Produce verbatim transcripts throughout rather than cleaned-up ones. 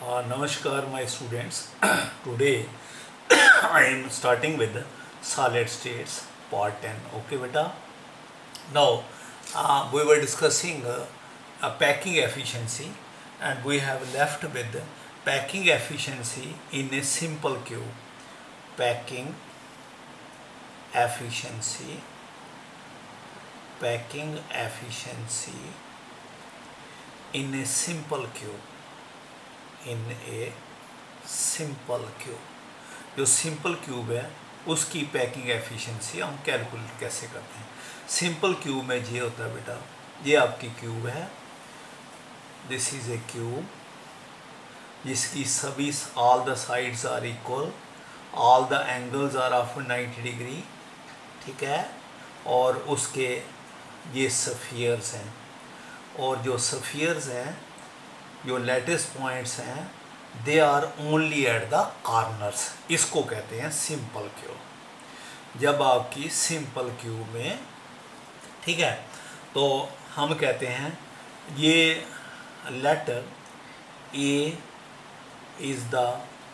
Uh, Namaskar, my students. Today I am starting with the solid states part ten. Okay, beta. Now uh, we were discussing uh, a packing efficiency, and we have left with the packing efficiency in a simple cube. Packing efficiency, packing efficiency in a simple cube. In a simple cube, जो simple cube है उसकी packing efficiency हम calculate कैसे करते हैं। Simple cube में ये होता है बेटा, ये आपकी क्यूब है, दिस इज ए क्यूब जिसकी सभी all the sides are equal, all the angles are of ninety degree, ठीक है। और उसके ये सफियर्स हैं, और जो सफियर्स हैं, जो लेटेस्ट पॉइंट्स हैं, they are only at the corners. इसको कहते हैं सिंपल क्यूब। जब आपकी सिंपल क्यूब में, ठीक है, तो हम कहते हैं ये letter A is the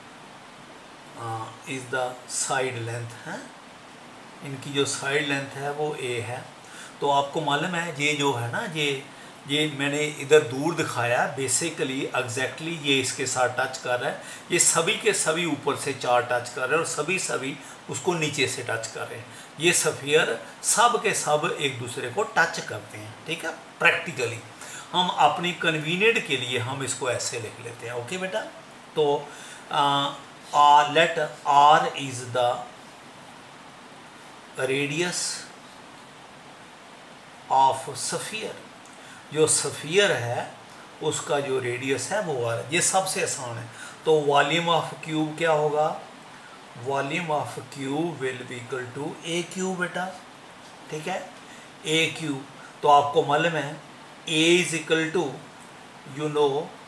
is the side length है, इनकी जो साइड लेंथ है वो ए है। तो आपको मालूम है ये जो है ना, ये ये मैंने इधर दूर दिखाया, बेसिकली एग्जैक्टली ये इसके साथ टच कर रहा है। ये सभी के सभी ऊपर से चार टच कर रहे हैं और सभी सभी उसको नीचे से टच कर रहे हैं। ये सफियर सब के सब एक दूसरे को टच करते हैं, ठीक है। प्रैक्टिकली हम अपनी कन्वीनियंट के लिए हम इसको ऐसे लिख लेते हैं। ओके बेटा, तो let R is the radius of sphere. जो सफियर है उसका जो रेडियस है वो आ रहा है। ये सबसे आसान है। तो वॉल्यूम ऑफ क्यूब क्या होगा? Volume of cube will be equal to A cube बेटा, ठीक है। ए क्यूब, तो आपको मालूम है A is equal to, you know,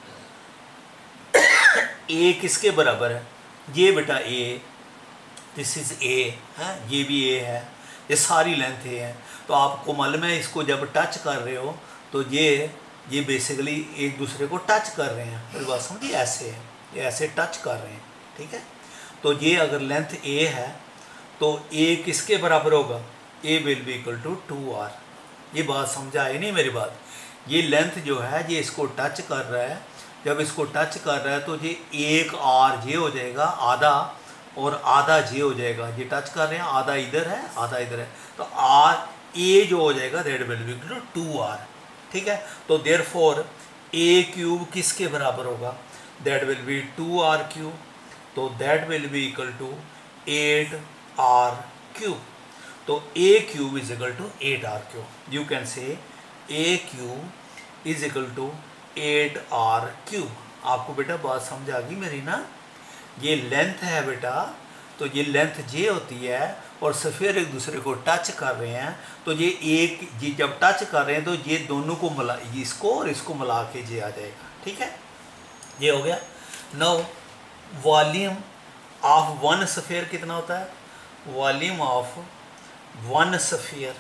A किसके बराबर है? ये बेटा ए, दिस इज ए है, ये भी ए है, ये सारी लेंथ ए है। तो आपको मालूम है इसको जब टच कर रहे हो तो ये ये बेसिकली एक दूसरे को टच कर रहे हैं। मेरी बात समझिए, ऐसे है, ये ऐसे टच कर रहे हैं, ठीक है। तो ये अगर लेंथ ए है तो ए किसके बराबर होगा? A will be equal to two R. ये बात समझ आई नहीं मेरी बात? ये लेंथ जो है ये इसको टच कर रहा है, जब इसको टच कर रहा है तो ये एक आर जे हो जाएगा आधा, और आधा जे हो जाएगा। ये टच कर रहे हैं, आधा इधर है आधा इधर है, तो आर ए जो हो जाएगा that will be equal to two R, ठीक है। तो देयर फोर ए क्यूब किसके बराबर होगा? That will be two R cube. तो that will be equal to eight R cube. तो A cube is equal to eight R cube. You can say A cube is equal to eight R cube. आपको बेटा बात समझ आ गई मेरी ना? ये लेंथ है बेटा, तो ये लेंथ जे होती है और सफियर एक दूसरे को टच कर रहे हैं, तो ये एक ये जब टच कर रहे हैं तो ये दोनों को मिला, इसको और इसको मिला के जे आ जाएगा, ठीक है। ये हो गया। Now volume of one sphere कितना होता है? Volume of one sphere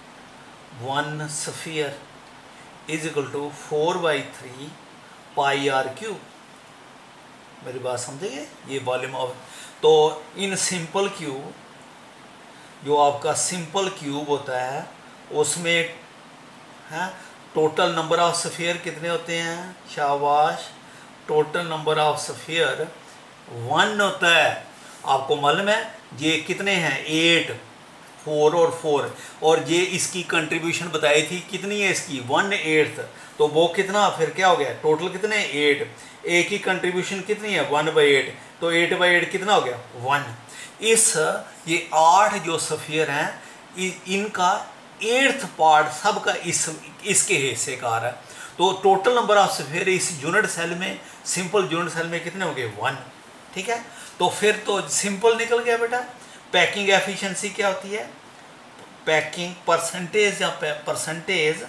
one sphere is equal to four by three pi r cube. मेरी बात समझिए, ये वॉल्यूम ऑफ, तो इन सिंपल क्यूब, जो आपका सिंपल क्यूब होता है उसमें है टोटल नंबर ऑफ सफियर कितने होते हैं? शाबाश, total number of sphere one होता है। आपको मालूम है ये कितने हैं? एट, फोर और फोर, और ये इसकी कंट्रीब्यूशन बताई थी कितनी है इसकी? One eighth. तो वो कितना, फिर क्या हो गया? टोटल कितने? एट। ए की कंट्रीब्यूशन कितनी है? One by eight. तो एट बाई एट कितना हो गया? वन। इस ये आठ जो सफियर हैं इनका एट्थ पार्ट सबका इस इसके हिस्से का आ रहा है। तो टोटल नंबर ऑफ सफियर इस यूनिट सेल में, सिंपल यूनिट सेल में कितने हो गए? वन, ठीक है। तो फिर तो सिंपल निकल गया बेटा। पैकिंग एफिशिएंसी क्या होती है? पैकिंग परसेंटेज या percentage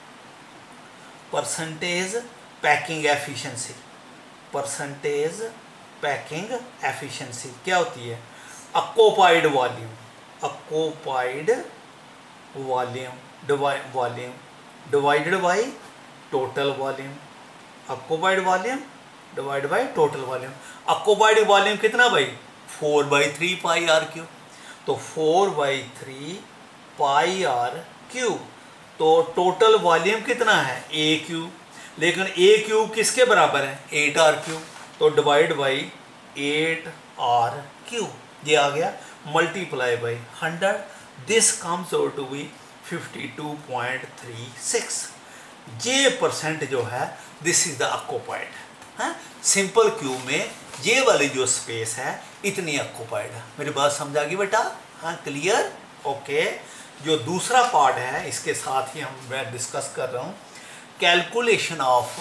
percentage packing efficiency percentage packing efficiency क्या होती है? Occupied volume, occupied volume volume divided by total volume. Occupied volume divide by total volume. Occupied volume कितना भाई, four by three pi r cube. तो four by three pi r cube. तो total volume कितना है, ए Q, लेकिन ए Q किसके बराबर है, एट आर क्यू। तो divide by eight r cube, ये आ गया multiply by hundred. This comes out to be fifty two point three six. ये परसेंट जो है दिस इज द ऑक्यूपाइड है। सिंपल क्यूब में ये वाली जो स्पेस है इतनी ऑक्यूपाइड है। मेरी बात समझ आ गई बेटा, हाँ क्लियर, ओके। जो दूसरा पार्ट है इसके साथ ही हम मैं डिस्कस कर रहा हूँ, calculation of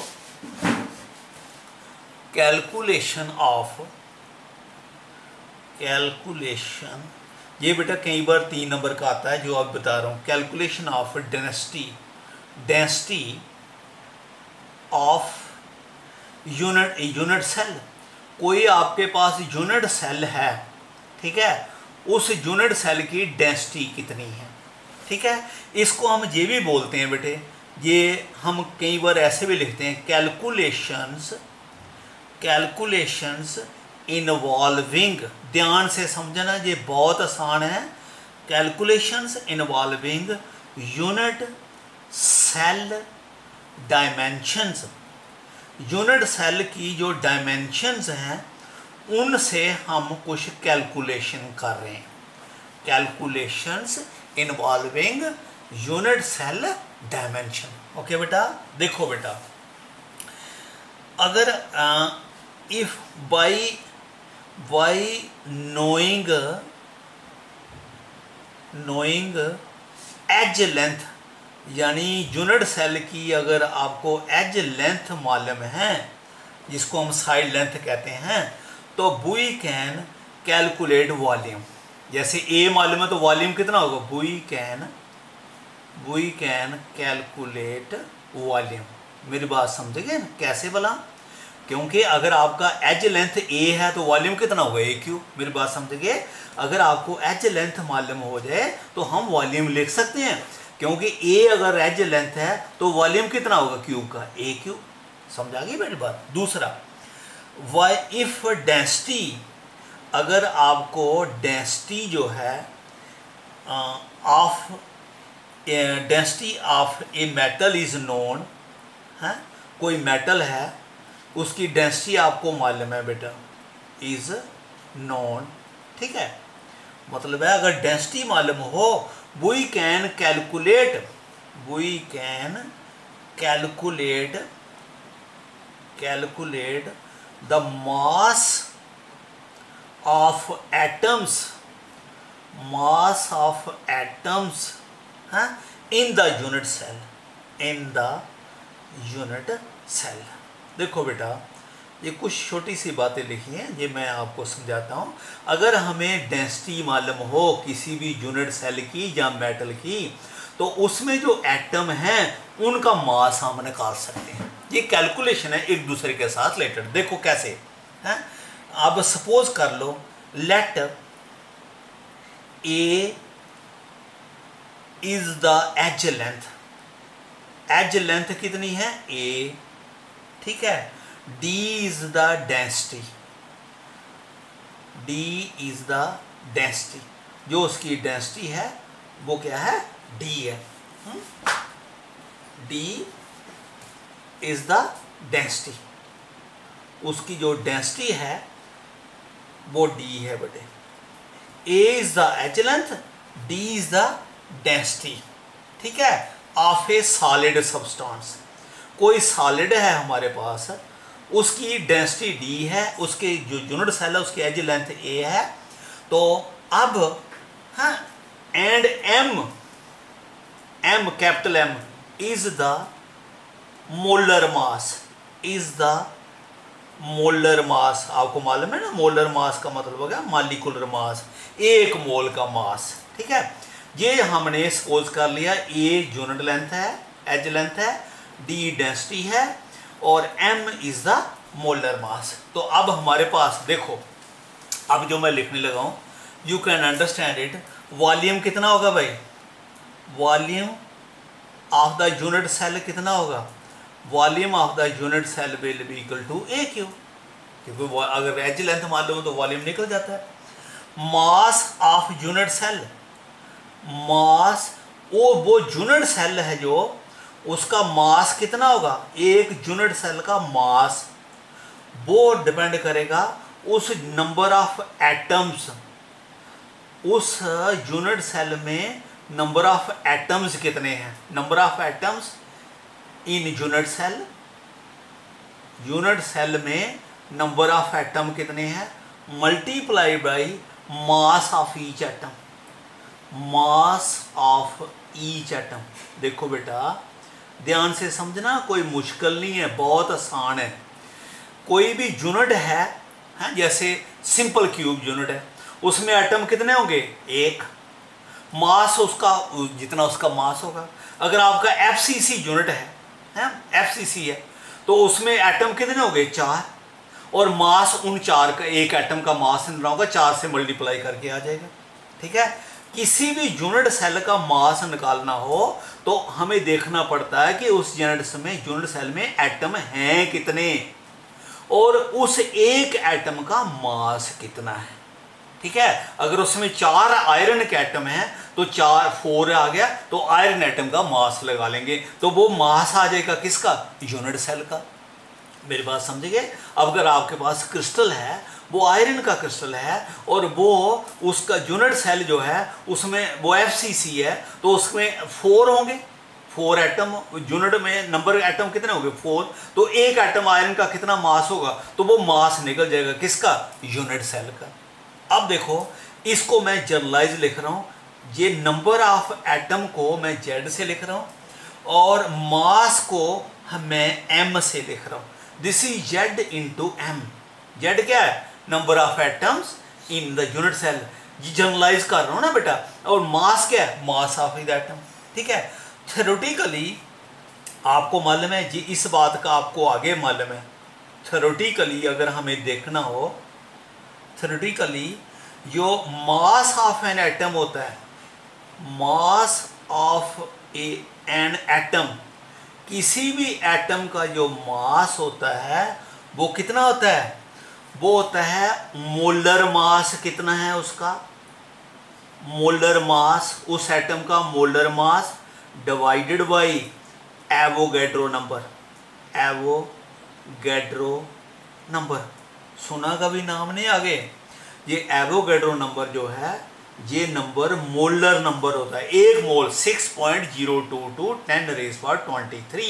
calculation of calculation ये बेटा कई बार तीन नंबर का आता है जो आप बता रहा हूँ। Calculation of density density of unit unit cell. कोई आपके पास यूनिट सेल है, ठीक है, उस यूनिट सेल की डेंसिटी कितनी है, ठीक है। इसको हम ये भी बोलते हैं बेटे, ये हम कई बार ऐसे भी लिखते हैं, कैलकुलेशंस कैलकुलेशंस इन्वॉल्विंग, ध्यान से समझना ये बहुत आसान है। Calculations involving unit cell dimensions. Unit cell की जो डायमेंशंस हैं उनसे हम कुछ कैलकुलेशन कर रहे हैं। Calculations involving unit cell dimension. Okay बेटा, देखो बेटा, अगर if by by knowing knowing edge length, यानी यूनिट सेल की अगर आपको एज लेंथ मालूम है, जिसको हम साइड लेंथ कहते हैं, तो वी कैन कैलकुलेट वॉल्यूम। जैसे ए मालूम है तो वॉल्यूम कितना होगा, we can we can calculate volume. मेरी बात समझ गए ना, कैसे भला, क्योंकि अगर आपका एज लेंथ ए है तो वॉल्यूम कितना होगा, ए क्यू। मेरी बात समझ गए, अगर आपको एज लेंथ मालूम हो जाए तो हम वॉल्यूम लिख सकते हैं, क्योंकि ए अगर एज लेंथ है तो वॉल्यूम कितना होगा क्यूब का, ए क्यू। समझ आ गई मेरी बात। दूसरा, वाई इफ डेंसिटी, अगर आपको डेंसिटी जो है of density of a metal is known है, कोई मेटल है उसकी डेंसिटी आपको मालूम है बेटा, इज नोन, ठीक है। मतलब है अगर डेंसिटी मालूम हो, we can calculate we can calculate calculate the mass of atoms mass of atoms हाँ in the unit cell in the unit cell. देखो बेटा, ये कुछ छोटी सी बातें लिखी हैं, ये मैं आपको समझाता हूँ। अगर हमें डेंसिटी मालूम हो किसी भी यूनिट सेल की या मेटल की, तो उसमें जो एटम हैं उनका मास हम निकाल सकते हैं। ये कैलकुलेशन है एक दूसरे के साथ रिलेटेड। देखो कैसे हैं, अब सपोज कर लो, let a is the edge length, edge length कितनी है, ए, ठीक है। D is the density, D is the density, जो उसकी डेंसिटी है वो क्या है, D है। हुँ? D इज द डेंसिटी, उसकी जो डेंसिटी है वो D है बेटे। A is the edge length, D is the density, ठीक है, ऑफ ए सॉलिड सब्सटेंस। कोई सॉलिड है हमारे पास, उसकी डेंसिटी डी है, उसके जो यूनिट सेल है उसकी एज लेंथ ए है। तो अब हाँ, and M M capital M is the molar mass is the molar mass. आपको मालूम है ना, मोलर मास का मतलब हो गया मॉलिक्यूलर मास, एक मोल का मास, ठीक है। ये हमने सपोज कर लिया, ए यूनिट लेंथ है, एज लेंथ है, डी डेंसिटी है और m is the molar mass. तो अब हमारे पास देखो, अब जो मैं लिखने लगा हूँ, you can understand it. Volume कितना होगा भाई, volume of the unit cell कितना होगा, volume of the unit cell will be equal to a cube. क्योंकि अगर एज लेंथ मालूम हो तो वॉल्यूम निकल जाता है। Mass of unit cell, mass वो वो यूनिट सेल है जो उसका मास कितना होगा, एक यूनिट सेल का मास वो डिपेंड करेगा उस नंबर ऑफ एटम्स, उस यूनिट सेल में नंबर ऑफ एटम्स कितने हैं। Number of atoms in unit cell, unit cell में नंबर ऑफ एटम कितने हैं multiply by mass of each atom, mass of each atom. देखो बेटा ध्यान से समझना, कोई मुश्किल नहीं है, बहुत आसान है। कोई भी यूनिट है, है जैसे सिंपल क्यूब यूनिट है, उसमें एटम कितने होंगे, एक। मास उसका जितना उसका मास होगा। अगर आपका एफसीसी यूनिट है, है एफसीसी है, तो उसमें एटम कितने होंगे, चार, और मास उन चार का, एक एटम का मास कितना होगा, चार से मल्टीप्लाई करके आ जाएगा। ठीक है, किसी भी यूनिट सेल का मास निकालना हो तो हमें देखना पड़ता है कि उस यूनिट में, यूनिट सेल में एटम हैं कितने और उस एक एटम का मास कितना है। ठीक है, अगर उसमें चार आयरन के एटम हैं तो चार फोर आ गया, तो आयरन एटम का मास लगा लेंगे, तो वो मास आ जाएगा किसका, यूनिट सेल का। मेरी बात समझ गए। अब अगर आपके पास क्रिस्टल है, वो आयरन का क्रिस्टल है और वो उसका यूनिट सेल जो है उसमें वो एफसीसी है, तो उसमें फोर होंगे, फोर एटम यूनिट में नंबर एटम कितने होंगे, फोर, तो एक एटम आयरन का कितना मास होगा, तो वो मास निकल जाएगा किसका, यूनिट सेल का। अब देखो इसको मैं जनरलाइज लिख रहा हूँ, ये नंबर ऑफ एटम को मैं जेड से लिख रहा हूँ और मास को मैं एम से लिख रहा हूँ। This is Z into M. Z क्या है, number of atoms in the unit cell, ये जनरलाइज कर रहा हूँ ना बेटा। और मास क्या है, मास ऑफ द एटम। ठीक है, थ्योरेटिकली आपको मालूम है जी, इस बात का आपको आगे मालूम है। थ्योरेटिकली अगर हमें देखना हो, थ्योरेटिकली जो मास ऑफ एन एटम होता है, mass of a an atom, किसी भी एटम का जो मास होता है वो कितना होता है, वो होता है मोलर मास। कितना है उसका, मोलर मास, उस एटम का molar mass divided by Avogadro number. Avogadro number सुना कभी नाम नहीं आगे। ये एवोगैड्रो नंबर जो है ये नंबर मोलर नंबर होता है। एक mole six point zero two two ten raise power twenty three.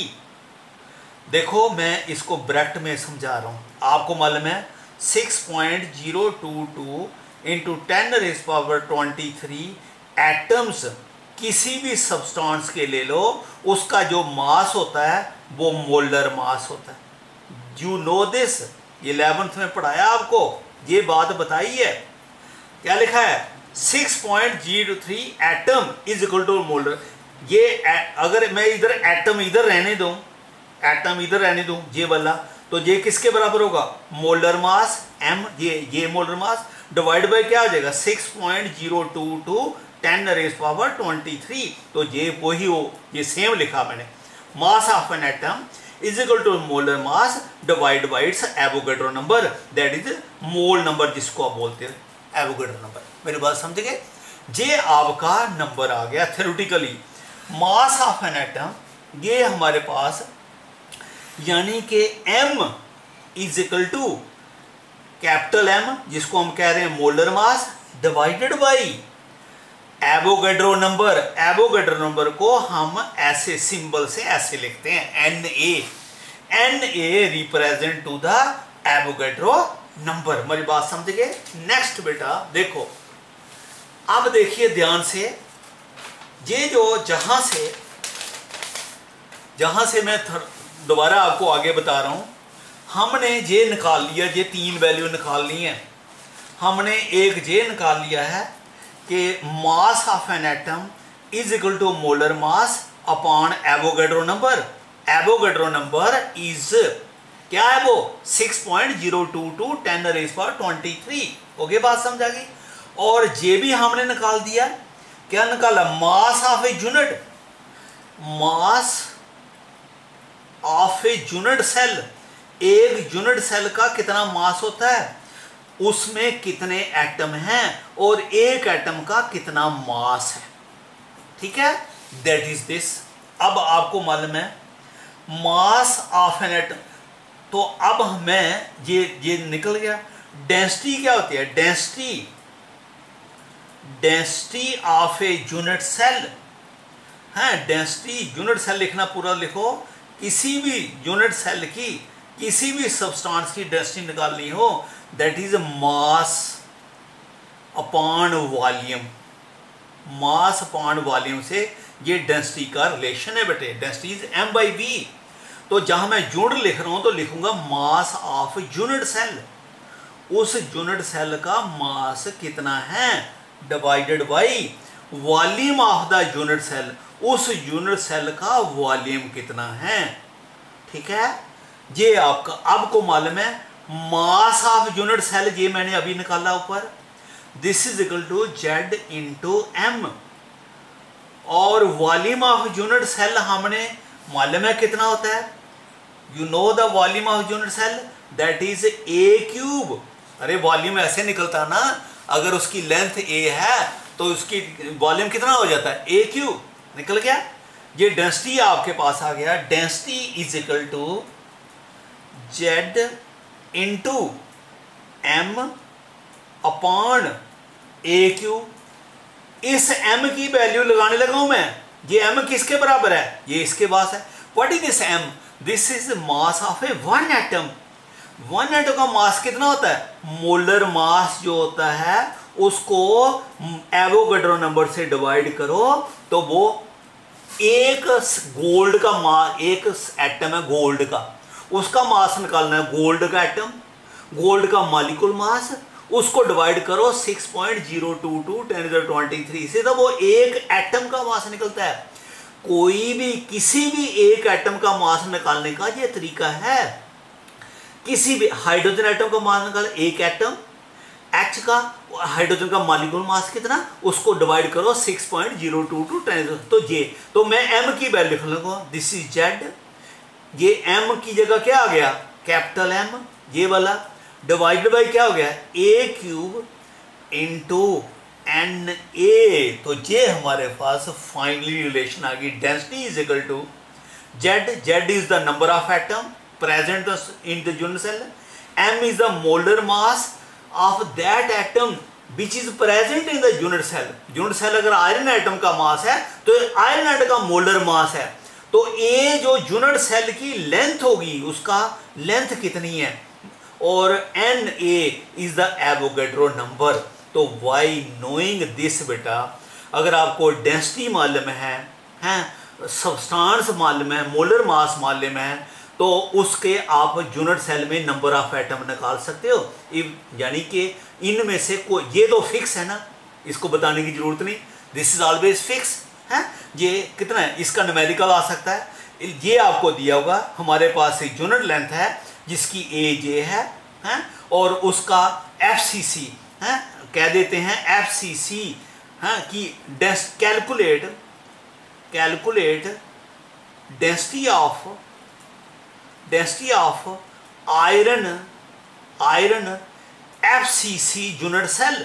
देखो मैं इसको ब्रैकेट में समझा रहा हूँ, आपको मालूम है six point zero two two into ten raise power twenty three atoms किसी भी सब्सटेंस के ले लो, उसका जो मास होता है वो मोलर मास होता है। यू नो दिस, इलेवेंथ में पढ़ाया आपको, ये बात बताई है। क्या लिखा है, six point zero three atom is equal to molar. ये अगर मैं इधर एटम इधर रहने दूं, एटम इधर रहने दूं ये वाला, तो ये किसके बराबर होगा, मोलर मास एम, ये ये मोलर मास डिवाइड बाय क्या हो जाएगा, six point zero two two ten raise power twenty three. तो ये वही हो, ये सेम लिखा मैंने, mass of an atom is equal to molar mass divide by its Avogadro number, that is mole number जिसको आप बोलते हैं एवोगैड्रो नंबर। मेरी बात समझ गए। ये आपका नंबर आ गया theoretically mass of an atom. ये हमारे पास यानी कि m is equal to capital M जिसको हम कह रहे हैं molar mass divided by Avogadro number. Avogadro number को हम ऐसे सिंबल से ऐसे लिखते हैं N A. N A represent to the Avogadro number. मेरी बात समझ गए। नेक्स्ट बेटा देखो, अब देखिए ध्यान से, ये जो जहां से जहां से मैं दोबारा आपको आगे बता रहा हूं, हमने ये निकाल लिया, ये तीन वैल्यू निकाल ली हैं। हमने एक ये निकाल लिया है कि mass of an atom is equal to molar mass upon Avogadro number. Avogadro number is क्या है वो, six point zero two two ten raise power twenty three. Okay, बात समझ आ गई। और ये भी हमने निकाल दिया, क्या निकाला, mass of a unit, mass of a unit cell एक यूनिट सेल का कितना मास होता है, उसमें कितने एटम हैं और एक एटम का कितना मास है। ठीक है, दैट इज दिस। अब आपको मालूम है मास ऑफ एन एटम, तो अब हमें ये ये निकल गया। डेंसिटी क्या होती है, density density of a unit cell है। डेंसिटी यूनिट सेल लिखना पूरा लिखो, किसी भी यूनिट सेल की किसी भी सब्सटेंस की डेंसिटी निकालनी हो, that is mass upon volume. Mass upon volume से ये डेंसिटी का रिलेशन है बेटे। Density is M by V. तो जहां मैं यूनिट लिख रहा हूं तो लिखूंगा मास ऑफ यूनिट सेल। उस यूनिट सेल का मास कितना है divided by volume of the unit cell. उस यूनिट सेल का वॉल्यूम कितना है। ठीक है, ये आपका आपको मालूम है मास ऑफ यूनिट सेल, ये मैंने अभी निकाला ऊपर, this is equal to Z into M. और वॉल्यूम ऑफ यूनिट सेल हमने मालूम है कितना होता है, you know the volume of unit cell that is a cube. अरे वॉल्यूम ऐसे निकलता ना, अगर उसकी लेंथ ए है तो उसकी वॉल्यूम कितना हो जाता है, ए क्यूब निकल गया। ये डेंसिटी आपके पास आ गया, density is equal to Z into M upon a cube. इस m की वैल्यू लगाने लगा हूं मैं, ये m किसके बराबर है, ये इसके पास है। What is this m, this is mass of a one atom. One atom का मास कितना होता है, मोलर मास जो होता है उसको एवोगाड्रो नंबर से डिवाइड करो तो वो एक गोल्ड का मास, एक एटम है गोल्ड का, उसका मास निकालना है, गोल्ड का एटम, गोल्ड का मॉलिक्यूल मास, उसको डिवाइड करो six point zero two two ten two twenty three से, तो वो एक एटम का मास निकलता है। कोई भी किसी भी एक एटम का मास निकालने का ये तरीका है। किसी भी हाइड्रोजन एटम का मास निकाल, एक एटम एच का हाइड्रोजन का मॉलिक्यूल मास कितना, उसको डिवाइड करो six point zero two two ten, तो ये तो मैं m की वैल्यू लिख लूंगा, दिस इज z। ये m की जगह क्या आ गया, कैपिटल M, ये वाला डिवाइडेड बाई क्या हो गया, a cube into N A. तो ये हमारे पास फाइनली रिलेशन आ गई, density is equal to z, z is the number of atom present in the unit cell, m is the molar mass of that atom which is present in the unit cell। unit cell अगर iron atom का mass है तो iron atom का molar mass है, तो a जो unit cell की length होगी उसका लेंथ कितनी है, और N A is the Avogadro number. तो वाई नोइंग दिस बेटा, अगर आपको डेंसिटी मालूम है, हैं सब्सटेंस मालूम है, मोलर मास मालूम है, तो उसके आप यूनिट सेल में नंबर ऑफ एटम निकाल सकते हो। यानी कि इनमें से कोई, ये तो फिक्स है ना, इसको बताने की जरूरत नहीं, दिस इज ऑलवेज फिक्स है। ये कितना है, इसका न्यूमेरिकल आ सकता है। ये आपको दिया होगा, हमारे पास एक यूनिट लेंथ है जिसकी ए जे है, है और उसका एफ सी सी है, कह देते हैं एफ सी सी है कि calculate calculate density of density of iron iron F C C unit cell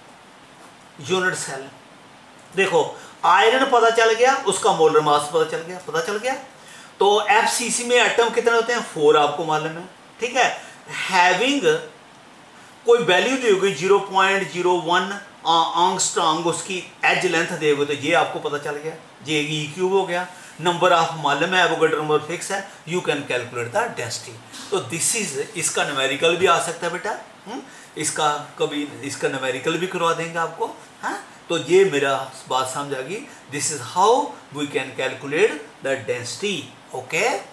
unit cell. देखो आयरन पता चल गया, उसका मोलर मास पता चल गया पता चल गया तो एफ सी सी में एटम कितने होते हैं, फोर आपको मालूम है। ठीक है, हैविंग कोई वैल्यू दी होगी zero point zero one angstrom, उसकी एज लेंथ देगा तो ये आपको पता चल गया, ये ई क्यूब हो गया। नंबर ऑफ मालूम है, एवोगाड्रो नंबर फिक्स है, you can calculate the density. तो दिस इज, इसका न्यूमेरिकल भी आ सकता है बेटा, हुँ? इसका कभी इसका न्यूमेरिकल भी करवा देंगे आपको। हाँ, तो ये मेरा बात समझ आ गई, this is how we can calculate the density. Okay.